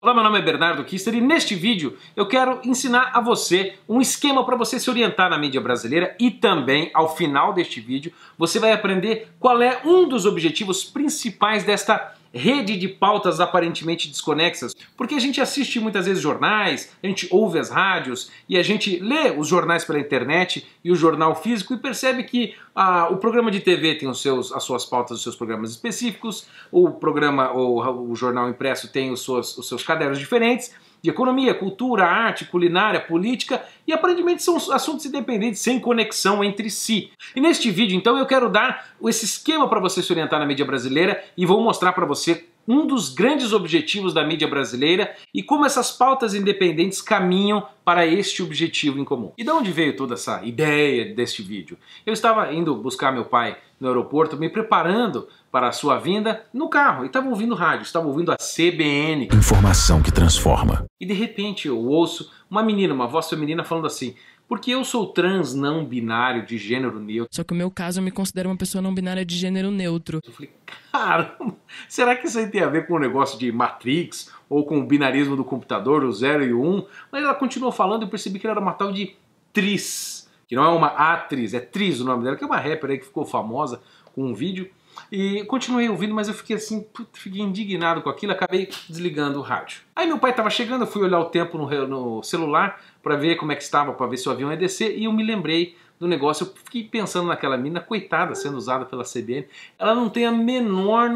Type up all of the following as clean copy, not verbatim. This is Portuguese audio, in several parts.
Olá, meu nome é Bernardo Kister e neste vídeo eu quero ensinar a você um esquema para você se orientar na mídia brasileira e também, ao final deste vídeo, você vai aprender qual é um dos objetivos principais desta rede de pautas aparentemente desconexas, porque a gente assiste muitas vezes jornais, a gente ouve as rádios e a gente lê os jornais pela internet e o jornal físico e percebe que o programa de TV tem as suas pautas, os seus programas específicos, o jornal impresso tem os seus cadernos diferentes, de economia, cultura, arte, culinária, política, e aparentemente são assuntos independentes, sem conexão entre si. E neste vídeo, então, eu quero dar esse esquema para você se orientar na mídia brasileira e vou mostrar para você um dos grandes objetivos da mídia brasileira e como essas pautas independentes caminham para este objetivo em comum. E de onde veio toda essa ideia deste vídeo? Eu estava indo buscar meu pai no aeroporto, me preparando para a sua vinda no carro, e estava ouvindo rádio, estava ouvindo a CBN. Informação que transforma. E de repente eu ouço uma voz feminina falando assim: porque eu sou trans não binário de gênero neutro. Só que no meu caso eu me considero uma pessoa não binária de gênero neutro. Eu falei, caramba, será que isso aí tem a ver com o negócio de Matrix ou com o binarismo do computador, o 0 e o 1? Mas ela continuou falando e eu percebi que ela era uma tal de Tris, que não é uma atriz, é Tris o nome dela, que é uma rapper aí que ficou famosa com um vídeo. E continuei ouvindo, mas eu fiquei assim, fiquei indignado com aquilo, acabei desligando o rádio. Aí meu pai estava chegando, eu fui olhar o tempo no celular para ver como é que estava, para ver se o avião ia descer, e eu me lembrei do negócio, eu fiquei pensando naquela mina, coitada, sendo usada pela CBN, ela não tem a menor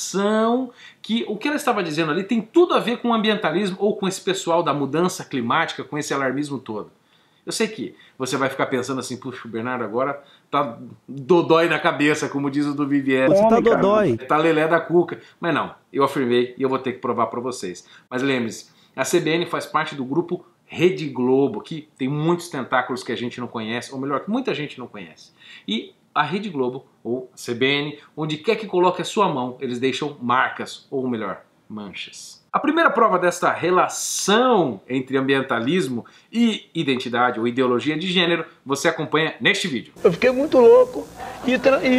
noção que o que ela estava dizendo ali tem tudo a ver com o ambientalismo ou com esse pessoal da mudança climática, com esse alarmismo todo. Eu sei que você vai ficar pensando assim, puxa, o Bernardo agora tá dodói na cabeça, como diz o do Vivier. Você tá dodói. Tá lelé da cuca. Mas não, eu afirmei e eu vou ter que provar para vocês. Mas lembre-se, a CBN faz parte do grupo Rede Globo, que tem muitos tentáculos que a gente não conhece, ou melhor, que muita gente não conhece. E a Rede Globo, ou a CBN, onde quer que coloque a sua mão, eles deixam marcas, ou melhor, manchas. A primeira prova desta relação entre ambientalismo e identidade ou ideologia de gênero você acompanha neste vídeo. Eu fiquei muito louco e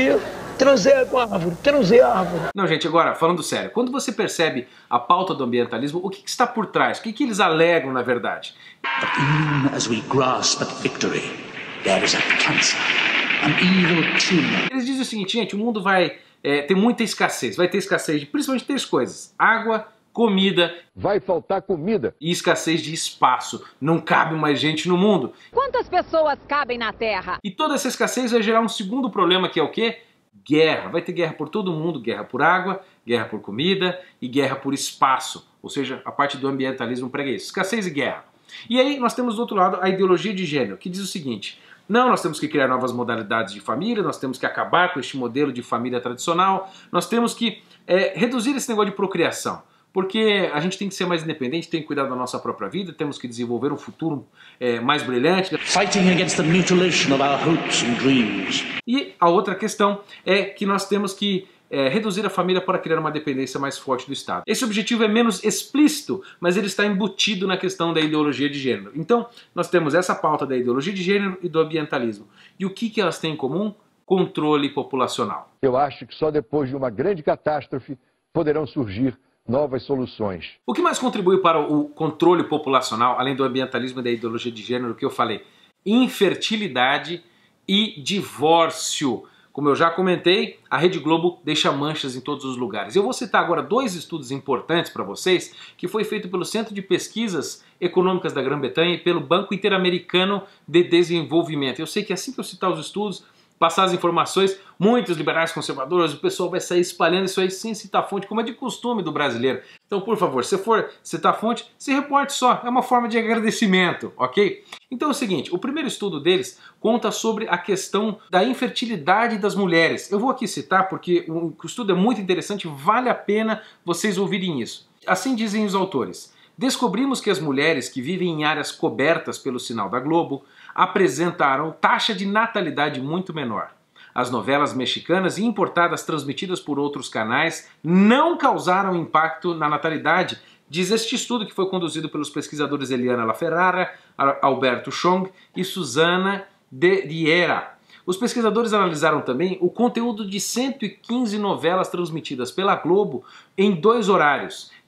transei com a árvore, transei a árvore. Não, gente, agora, falando sério, quando você percebe a pauta do ambientalismo, o que está por trás? O que eles alegam na verdade? But even as we grasp at victory, there is a cancer, an evil tumor. Eles dizem o seguinte, gente, o mundo vai ter muita escassez, vai ter escassez de principalmente 3 coisas: água, comida, Vai faltar comida. e escassez de espaço. Não cabe mais gente no mundo. Quantas pessoas cabem na Terra? E toda essa escassez vai gerar um segundo problema, que é o quê? Guerra. Vai ter guerra por todo mundo, guerra por água, guerra por comida e guerra por espaço. Ou seja, a parte do ambientalismo prega isso. Escassez e guerra. E aí nós temos do outro lado a ideologia de gênero, que diz o seguinte: não, nós temos que criar novas modalidades de família, nós temos que acabar com este modelo de família tradicional, nós temos que reduzir esse negócio de procriação. Porque a gente tem que ser mais independente, tem que cuidar da nossa própria vida, temos que desenvolver um futuro mais brilhante. Fighting against the mutilation of our hopes and dreams. E a outra questão é que nós temos que reduzir a família para criar uma dependência mais forte do Estado. Esse objetivo é menos explícito, mas ele está embutido na questão da ideologia de gênero. Então, nós temos essa pauta da ideologia de gênero e do ambientalismo. E o que elas têm em comum? Controle populacional. Eu acho que só depois de uma grande catástrofe poderão surgir novas soluções. O que mais contribui para o controle populacional, além do ambientalismo e da ideologia de gênero, que eu falei? Infertilidade e divórcio. Como eu já comentei, a Rede Globo deixa manchas em todos os lugares. Eu vou citar agora 2 estudos importantes para vocês, que foi feito pelo Centro de Pesquisas Econômicas da Grã-Bretanha e pelo Banco Interamericano de Desenvolvimento. Eu sei que assim que eu citar os estudos, passar as informações, muitos liberais conservadores, o pessoal vai sair espalhando isso aí sem citar fonte, como é de costume do brasileiro. Então, por favor, se for citar fonte, se reporte só, é uma forma de agradecimento, ok? Então é o seguinte, o primeiro estudo deles conta sobre a questão da infertilidade das mulheres. Eu vou aqui citar porque o estudo é muito interessante, vale a pena vocês ouvirem isso. Assim dizem os autores: descobrimos que as mulheres que vivem em áreas cobertas pelo sinal da Globo apresentaram taxa de natalidade muito menor. As novelas mexicanas e importadas transmitidas por outros canais não causaram impacto na natalidade, diz este estudo, que foi conduzido pelos pesquisadores Eliana Laferrara, Alberto Chong e Susana de Riera. Os pesquisadores analisaram também o conteúdo de 115 novelas transmitidas pela Globo em 2 horários,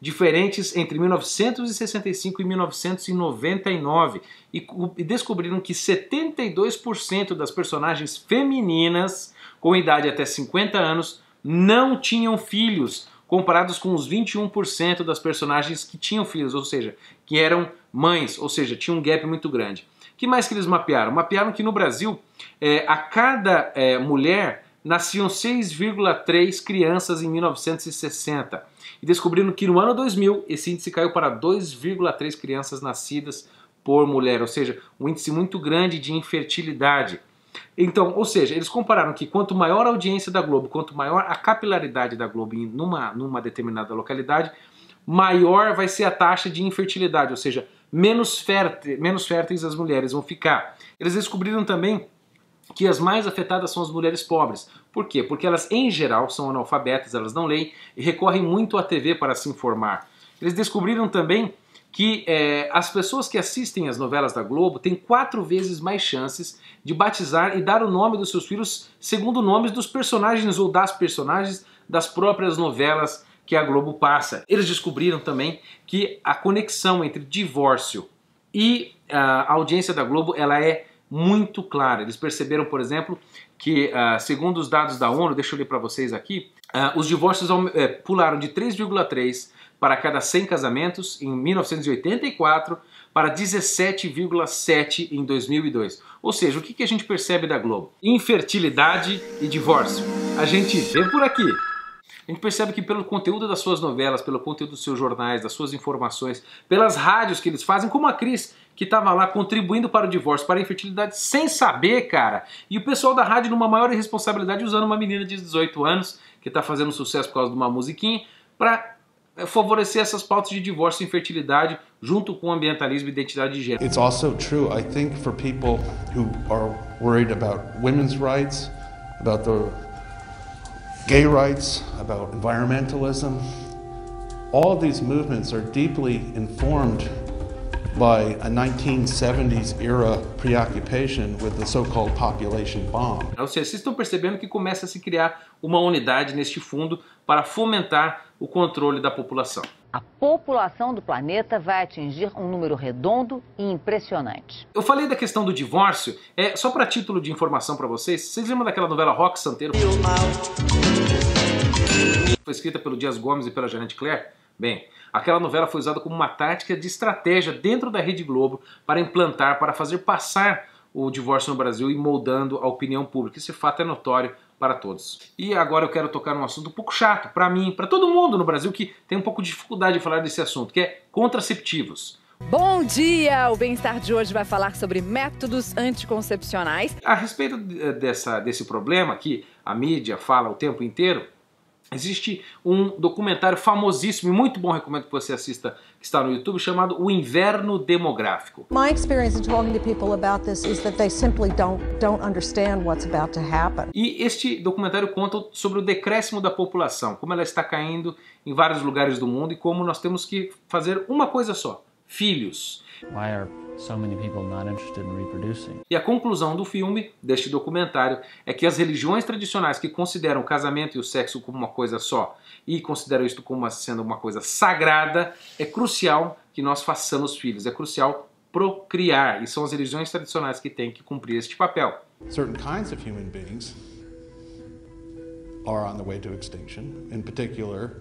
diferentes entre 1965 e 1999 e descobriram que 72% das personagens femininas com idade até 50 anos não tinham filhos, comparados com os 21% das personagens que tinham filhos, ou seja, que eram mães, ou seja, tinha um gap muito grande. O que mais que eles mapearam? Mapearam que no Brasil, a cada mulher nasciam 6,3 crianças em 1960. E descobriram que no ano 2000 esse índice caiu para 2,3 crianças nascidas por mulher, ou seja, um índice muito grande de infertilidade. Então, ou seja, eles compararam que quanto maior a audiência da Globo, quanto maior a capilaridade da Globo numa determinada localidade, maior vai ser a taxa de infertilidade, ou seja, menos férteis as mulheres vão ficar. Eles descobriram também que as mais afetadas são as mulheres pobres. Por quê? Porque elas, em geral, são analfabetas, elas não leem e recorrem muito à TV para se informar. Eles descobriram também que as pessoas que assistem às novelas da Globo têm 4 vezes mais chances de batizar e dar o nome dos seus filhos segundo nomes dos personagens ou das personagens das próprias novelas que a Globo passa. Eles descobriram também que a conexão entre divórcio e a audiência da Globo ela é muito clara. Eles perceberam, por exemplo, que segundo os dados da ONU, deixa eu ler para vocês aqui, os divórcios pularam de 3,3 para cada 100 casamentos em 1984 para 17,7 em 2002. Ou seja, o que a gente percebe da Globo? Infertilidade e divórcio. A gente vê por aqui. A gente percebe que pelo conteúdo das suas novelas, pelo conteúdo dos seus jornais, das suas informações, pelas rádios que eles fazem, como a Cris, que estava lá contribuindo para o divórcio, para a infertilidade, sem saber, cara. E o pessoal da rádio numa maior irresponsabilidade usando uma menina de 18 anos, que está fazendo sucesso por causa de uma musiquinha, para favorecer essas pautas de divórcio e infertilidade junto com ambientalismo e identidade de gênero. It's also true, I think, for people who are worried about women's rights, about the gay rights, about environmentalism. All of these movements are deeply informed by a 1970s era preoccupation with the so-called population bomb. Ou seja, vocês estão percebendo que começa a se criar uma unidade neste fundo para fomentar o controle da população. A população do planeta vai atingir um número redondo e impressionante. Eu falei da questão do divórcio, só para título de informação para vocês, vocês lembram daquela novela Rock Santeiro? Foi escrita pelo Dias Gomes e pela Janete Claire? Bem, aquela novela foi usada como uma tática de estratégia dentro da Rede Globo para implantar, para fazer passar o divórcio no Brasil e moldando a opinião pública. Esse fato é notório para todos. E agora eu quero tocar num assunto um pouco chato para mim, para todo mundo no Brasil que tem um pouco de dificuldade de falar desse assunto, que é contraceptivos. Bom dia! O Bem-Estar de hoje vai falar sobre métodos anticoncepcionais. A respeito desse problema que a mídia fala o tempo inteiro, existe um documentário famosíssimo e muito bom, recomendo que você assista, que está no YouTube, chamado O Inverno Demográfico. My experience in talking to people about this is that they simply don't understand what's about to happen. E este documentário conta sobre o decréscimo da população, como ela está caindo em vários lugares do mundo e como nós temos que fazer uma coisa só: filhos. Why are so many people not interested in reproducing? E a conclusão do filme, deste documentário, é que as religiões tradicionais que consideram o casamento e o sexo como uma coisa só e consideram isto como sendo uma coisa sagrada, é crucial que nós façamos filhos, é crucial procriar, e são as religiões tradicionais que têm que cumprir este papel. Certain kinds of human beings are on the way to extinction, in particular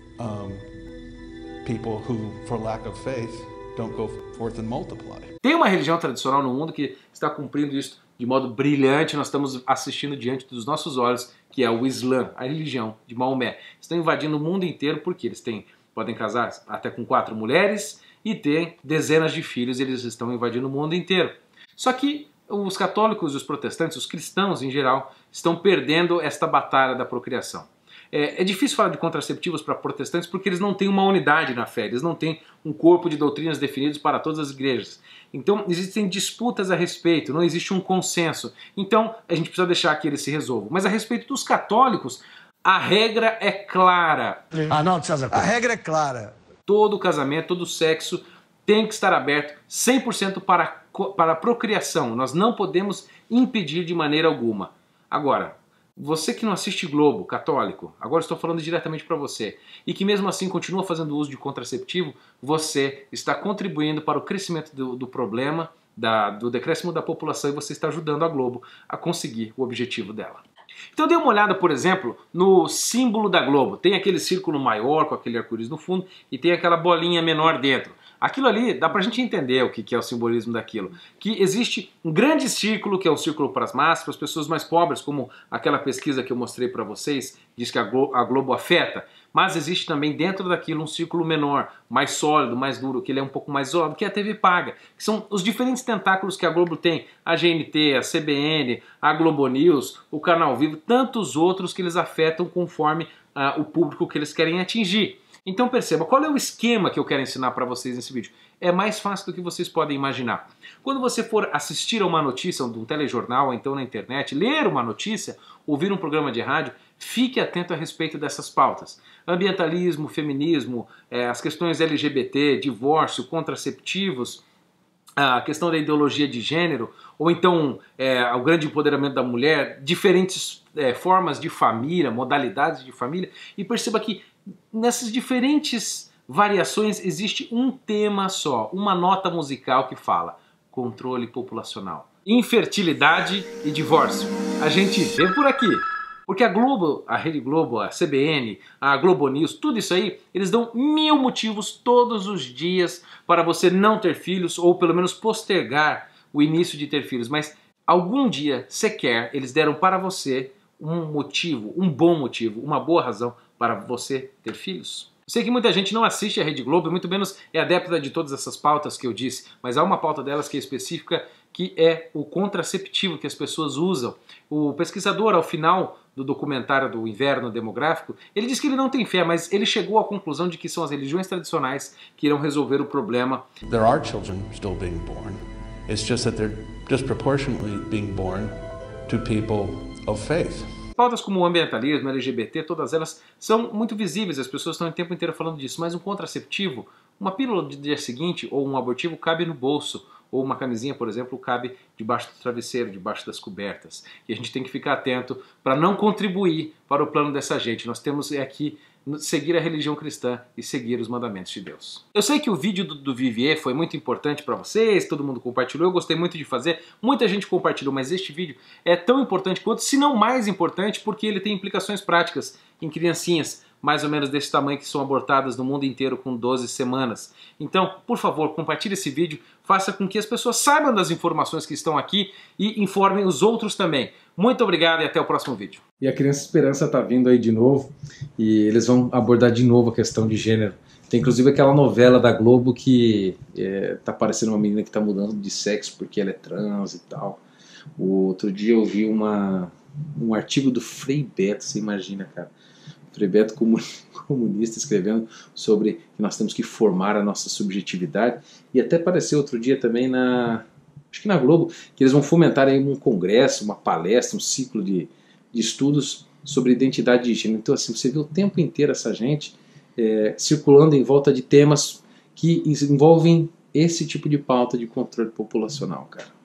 people who, for lack of faith, don't go forth and multiply. Tem uma religião tradicional no mundo que está cumprindo isso de modo brilhante, nós estamos assistindo diante dos nossos olhos, que é o Islã, a religião de Maomé. Estão invadindo o mundo inteiro porque eles podem casar até com 4 mulheres e ter dezenas de filhos, eles estão invadindo o mundo inteiro. Só que os católicos e os protestantes, os cristãos em geral, estão perdendo esta batalha da procriação. É difícil falar de contraceptivos para protestantes porque eles não têm uma unidade na fé, eles não têm um corpo de doutrinas definidos para todas as igrejas. Então existem disputas a respeito, não existe um consenso. Então a gente precisa deixar que eles se resolvam. Mas a respeito dos católicos, a regra é clara. A regra é clara. Todo casamento, todo sexo tem que estar aberto 100% para a procriação. Nós não podemos impedir de maneira alguma. Agora, Você que não assiste Globo, católico, agora estou falando diretamente para você, e que mesmo assim continua fazendo uso de contraceptivo, você está contribuindo para o crescimento do problema, do decréscimo da população, e você está ajudando a Globo a conseguir o objetivo dela. Então dê uma olhada, por exemplo, no símbolo da Globo. Tem aquele círculo maior com aquele arco-íris no fundo e tem aquela bolinha menor dentro. Aquilo ali, dá pra gente entender o que é o simbolismo daquilo. Que existe um grande círculo, que é um círculo para as massas, para as pessoas mais pobres, como aquela pesquisa que eu mostrei para vocês, diz que a Globo afeta. Mas existe também dentro daquilo um círculo menor, mais sólido, mais duro, que ele é um pouco mais isolado, que é a TV paga. Que são os diferentes tentáculos que a Globo tem. A GNT, a CBN, a Globo News, o Canal Vivo, tantos outros que eles afetam conforme o público que eles querem atingir. Então perceba, qual é o esquema que eu quero ensinar para vocês nesse vídeo? É mais fácil do que vocês podem imaginar. Quando você for assistir a uma notícia de um telejornal, ou então na internet, ler uma notícia, ouvir um programa de rádio, fique atento a respeito dessas pautas. Ambientalismo, feminismo, as questões LGBT, divórcio, contraceptivos, a questão da ideologia de gênero, ou então o grande empoderamento da mulher, diferentes formas de família, modalidades de família, e perceba que nessas diferentes variações existe um tema só, uma nota musical que fala controle populacional, infertilidade e divórcio. A gente vê por aqui. Porque a Globo, a Rede Globo, a CBN, a Globo News, tudo isso aí, eles dão 1000 motivos todos os dias para você não ter filhos ou pelo menos postergar o início de ter filhos. Mas algum dia, sequer, eles deram para você um motivo, um bom motivo, uma boa razão para você ter filhos. Sei que muita gente não assiste a Rede Globo e muito menos é adepta de todas essas pautas que eu disse, mas há uma pauta delas que é específica, que é o contraceptivo que as pessoas usam. O pesquisador, ao final do documentário do Inverno Demográfico, ele diz que ele não tem fé, mas ele chegou à conclusão de que são as religiões tradicionais que irão resolver o problema. There are children still being born. It's just that they're disproportionately being born to people of faith. Pautas como o ambientalismo, LGBT, todas elas são muito visíveis, as pessoas estão o tempo inteiro falando disso, mas um contraceptivo, uma pílula do dia seguinte ou um abortivo cabe no bolso, ou uma camisinha, por exemplo, cabe debaixo do travesseiro, debaixo das cobertas. E a gente tem que ficar atento para não contribuir para o plano dessa gente. Nós temos aqui seguir a religião cristã e seguir os mandamentos de Deus. Eu sei que o vídeo do Vivier foi muito importante para vocês, todo mundo compartilhou, eu gostei muito de fazer, muita gente compartilhou, mas este vídeo é tão importante quanto, se não mais importante, porque ele tem implicações práticas em criancinhas, mais ou menos desse tamanho, que são abortadas no mundo inteiro com 12 semanas. Então, por favor, compartilhe esse vídeo, faça com que as pessoas saibam das informações que estão aqui e informem os outros também. Muito obrigado e até o próximo vídeo. E a Criança Esperança está vindo aí de novo e eles vão abordar de novo a questão de gênero. Tem inclusive aquela novela da Globo que tá parecendo uma menina que está mudando de sexo porque ela é trans e tal. O outro dia eu vi um artigo do Frei Beto, você imagina, cara. Frei Beto comunista escrevendo sobre que nós temos que formar a nossa subjetividade, e até apareceu outro dia também acho que na Globo, que eles vão fomentar aí um congresso, uma palestra, um ciclo de estudos sobre identidade de gênero. Então assim, você vê o tempo inteiro essa gente circulando em volta de temas que envolvem esse tipo de pauta de controle populacional, cara.